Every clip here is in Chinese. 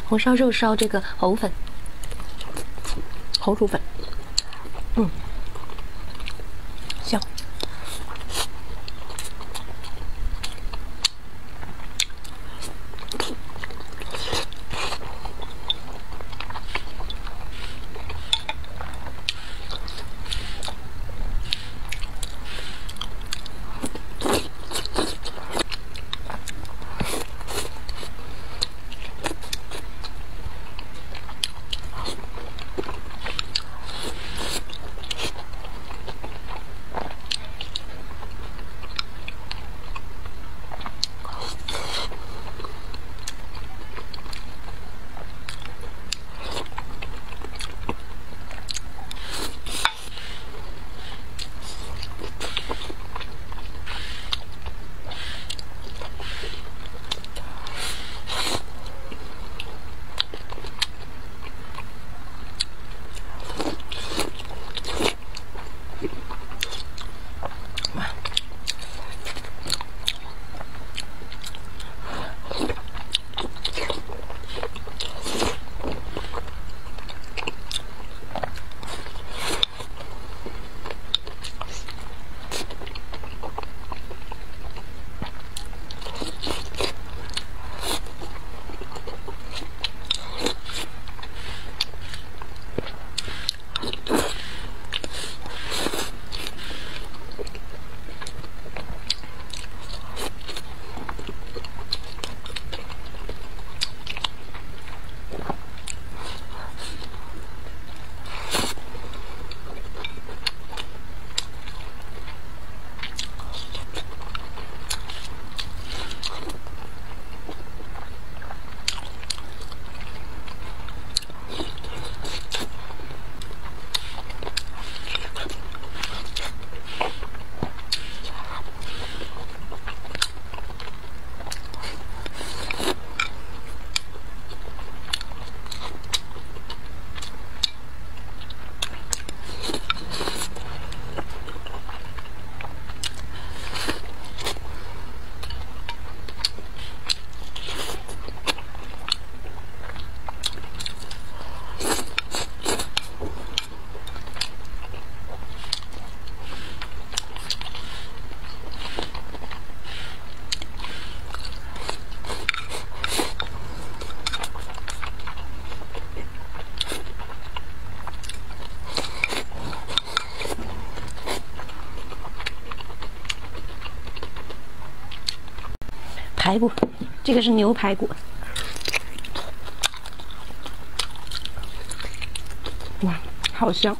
红烧肉烧这个猴粉，红薯粉，香。排骨，这个是牛排骨。哇，好香！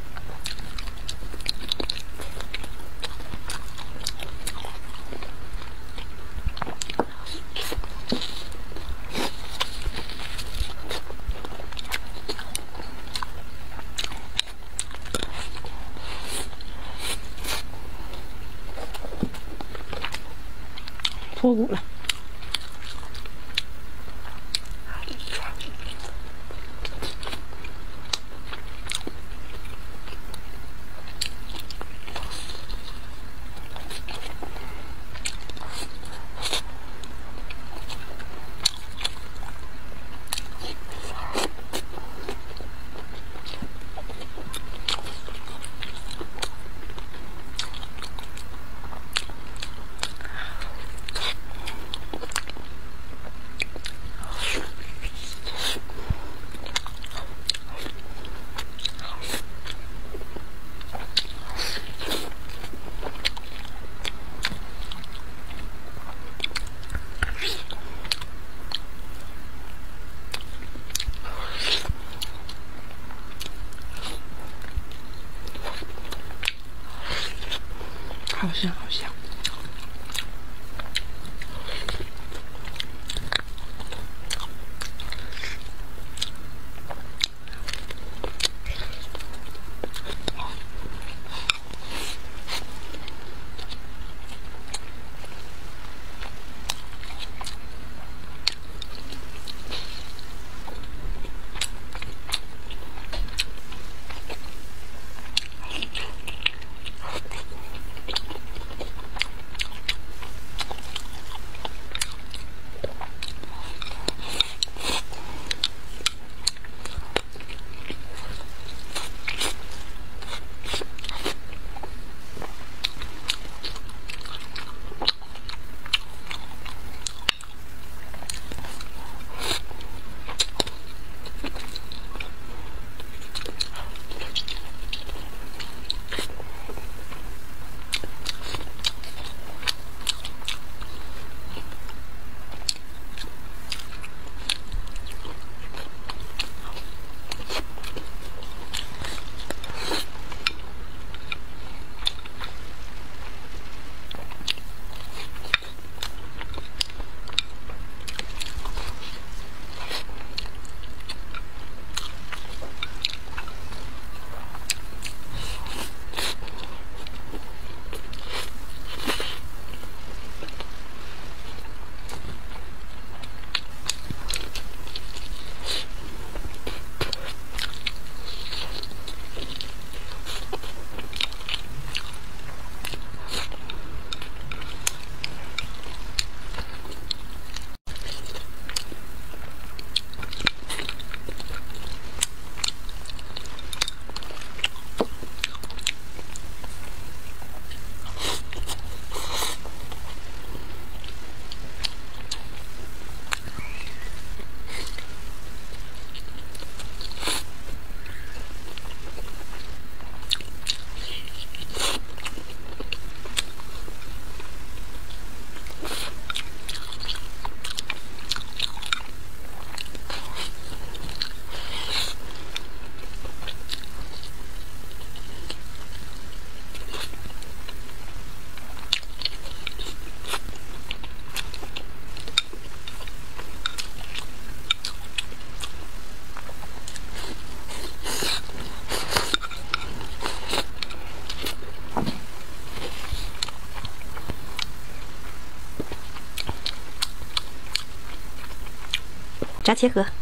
脱骨了。好香，好香！ 炸切盒。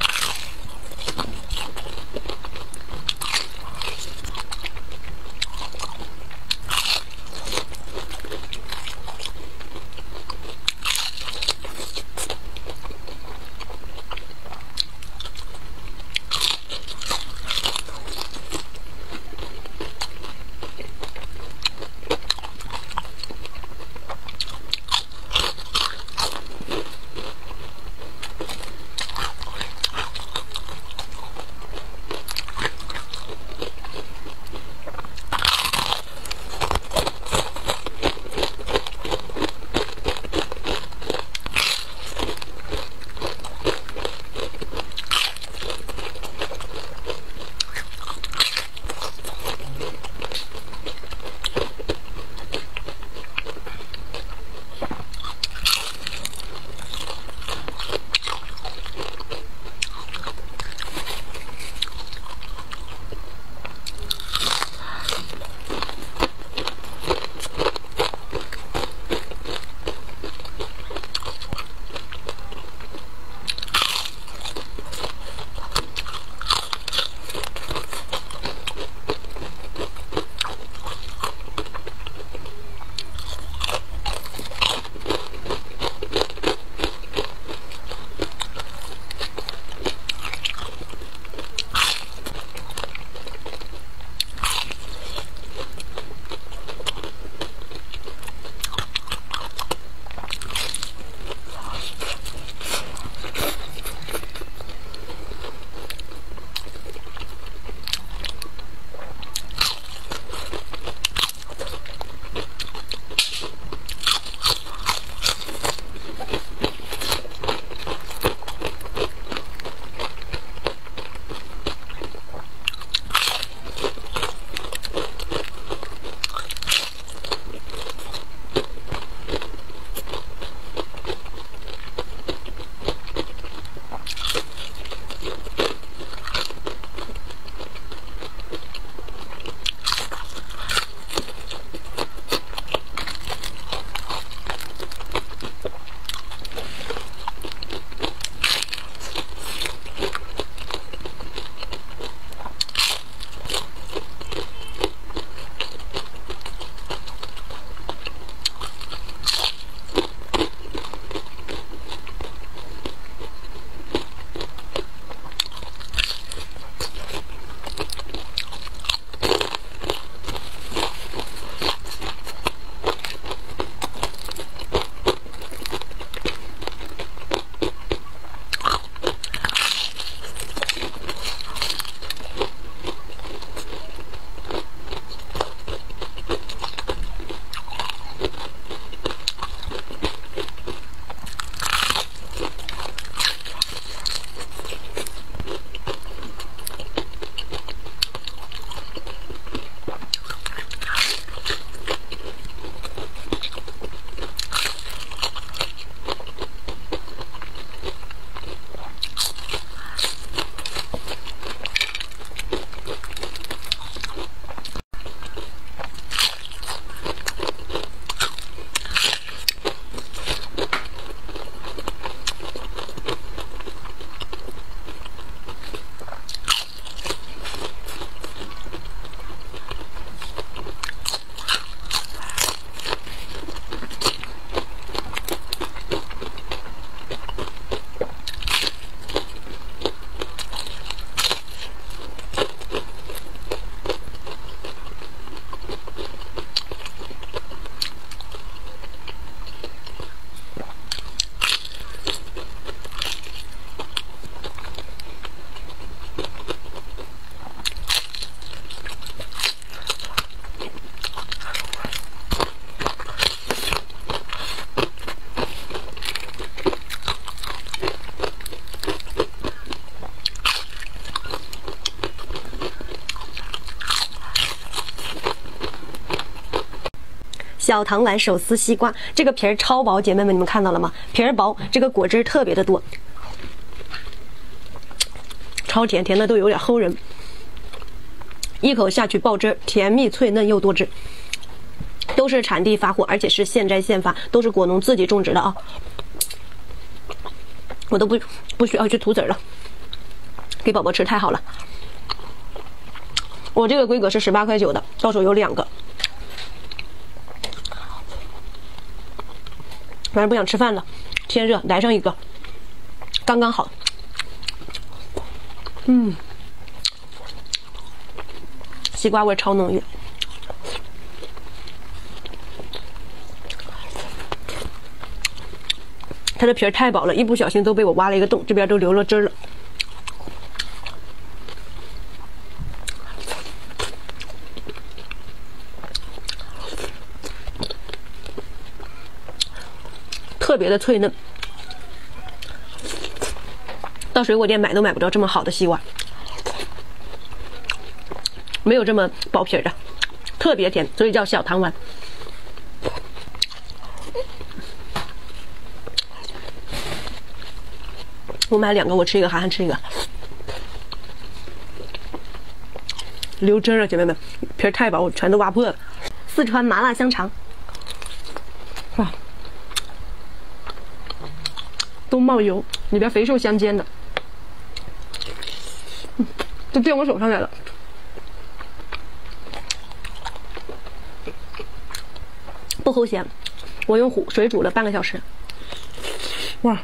小糖丸手撕西瓜，这个皮儿超薄，姐妹们你们看到了吗？皮儿薄，这个果汁特别的多，超甜，甜的都有点齁人。一口下去爆汁，甜蜜脆嫩又多汁，都是产地发货，而且是现摘现发，都是果农自己种植的啊。 我都不需要去涂籽了，给宝宝吃太好了。我这个规格是18.9块的，到手有2个。晚上不想吃饭了，天热来上一个，刚刚好。西瓜味超浓郁。它的皮儿太薄了，一不小心都被我挖了一个洞，这边都流了汁了。特别的脆嫩，到水果店买都买不着这么好的西瓜，没有这么薄皮的，特别甜，所以叫小糖丸。我买2个，我吃一个，涵涵吃一个。流汁了，姐妹们，皮儿太薄，我全都挖破了。四川麻辣香肠，哇，都冒油，里边肥瘦相间的，都掉我手上来了。不齁咸，我用水煮了半个小时。哇！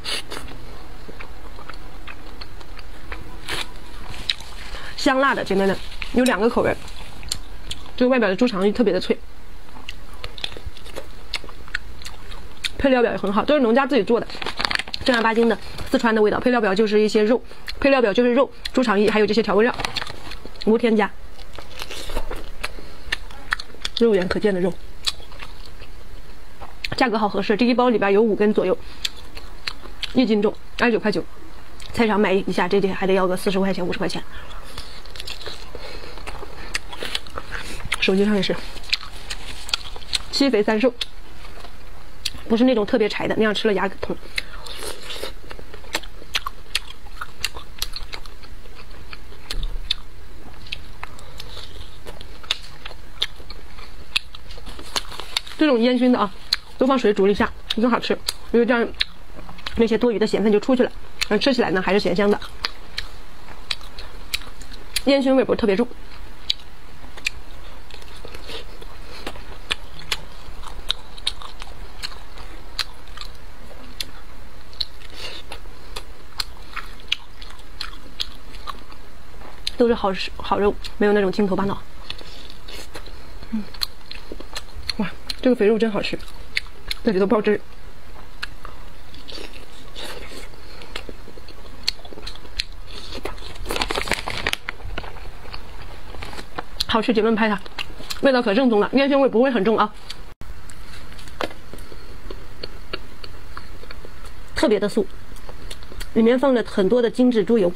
香辣的，姐妹们，有2个口味，这个外表的猪肠特别的脆，配料表也很好，都是农家自己做的，正儿八经的四川的味道。配料表就是一些肉，配料表就是肉、猪肠衣，还有这些调味料，无添加，肉眼可见的肉，价格好合适，这一包里边有5根左右，1斤重，29.9块，菜场买一下这还得要个40块钱、50块钱。手机上也是7肥3瘦，不是那种特别柴的，那样吃了牙痛。这种烟熏的啊，都放水煮了一下，更好吃，因为这样那些多余的咸分就出去了，吃起来呢还是咸香的，烟熏味不是特别重。都是好肉，没有那种青头巴脑。哇，这个肥肉真好吃，这里头爆汁。好吃，姐妹们拍它，味道可正宗了，烟熏味不会很重啊，特别的素，里面放了很多的精致猪油。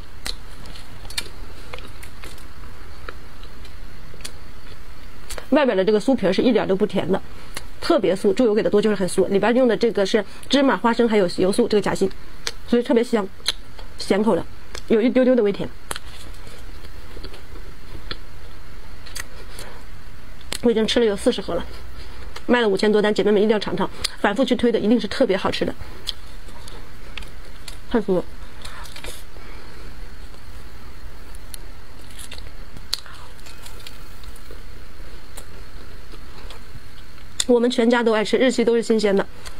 外边的这个酥皮是一点都不甜的，特别酥，猪油给的多就是很酥。里边用的这个是芝麻、花生还有油酥这个夹心，所以特别香，咸口的，有一丢丢的微甜。我已经吃了有40盒了，卖了5000多单，姐妹们一定要尝尝，反复去推的一定是特别好吃的，太酥了。我们全家都爱吃，日期都是新鲜的，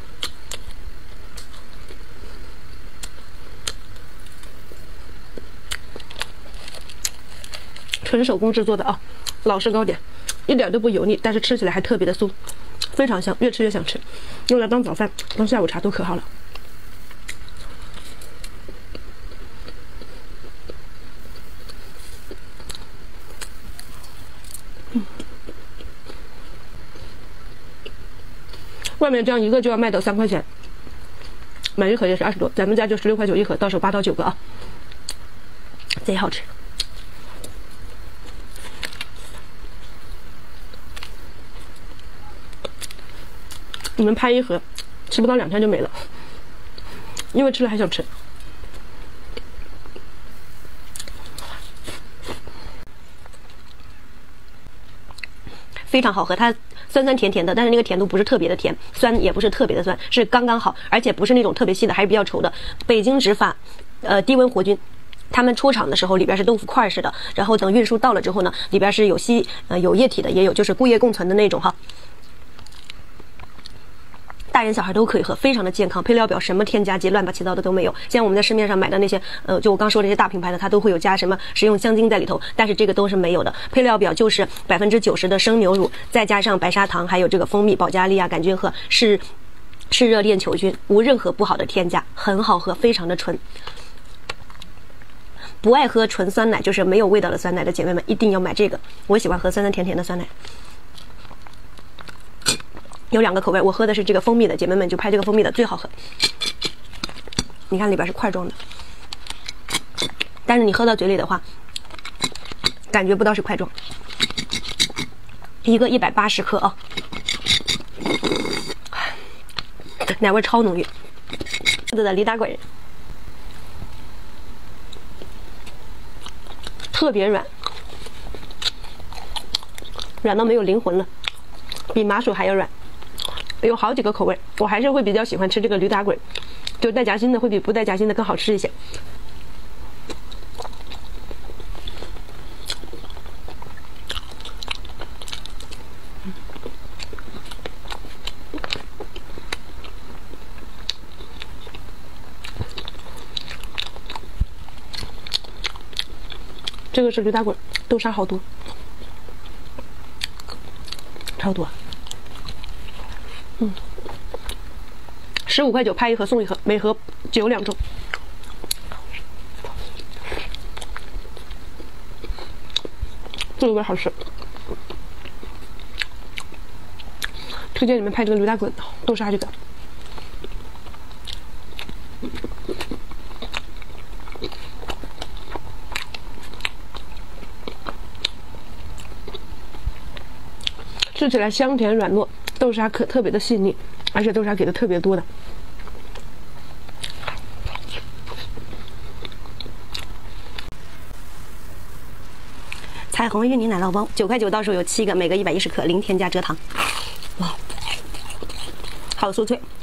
纯手工制作的啊，老式糕点，一点都不油腻，但是吃起来还特别的酥，非常香，越吃越想吃，用来当早饭、当下午茶都可好了。外面这样一个就要卖到3块钱，买一盒也是20多，咱们家就16.9块一盒，到手8到9个啊，贼好吃。你们拍一盒，吃不到2天就没了，因为吃了还想吃。非常好喝，它酸酸甜甜的，但是那个甜度不是特别的甜，酸也不是特别的酸，是刚刚好，而且不是那种特别细的，还是比较稠的。北京直发，低温活菌。他们出厂的时候里边是豆腐块似的，然后等运输到了之后呢，里边是有有液体的，也有就是固液共存的那种哈。大人小孩都可以喝，非常的健康，配料表什么添加剂乱七八糟的都没有。像我们在市面上买的那些，就我刚说这些大品牌的，它都会有加什么食用香精在里头，但是这个都是没有的。配料表就是90%的生牛乳，再加上白砂糖，还有这个蜂蜜、保加利亚杆菌和嗜热链球菌，无任何不好的添加，很好喝，非常的纯。不爱喝纯酸奶，就是没有味道的酸奶的姐妹们，一定要买这个。我喜欢喝酸酸甜甜的酸奶。有2个口味，我喝的是这个蜂蜜的，姐妹们就拍这个蜂蜜的最好喝。你看里边是块状的，但是你喝到嘴里的话，感觉不到是块状。一个180克啊，奶味超浓郁。的驴打滚，特别软，软到没有灵魂了，比麻薯还要软。有好几个口味，我还是会比较喜欢吃这个驴打滚，就带夹心的会比不带夹心的更好吃一些。这个是驴打滚，豆沙好多，超多。15块9拍一盒送一盒，每盒只有2种。这个味好吃，推荐你们拍这个驴打滚豆沙这个。吃起来香甜软糯，豆沙可特别的细腻，而且豆沙给的特别多的。彩虹芋泥奶酪包9块9，到手有7个，每个110克，零添加蔗糖。哇，好酥脆。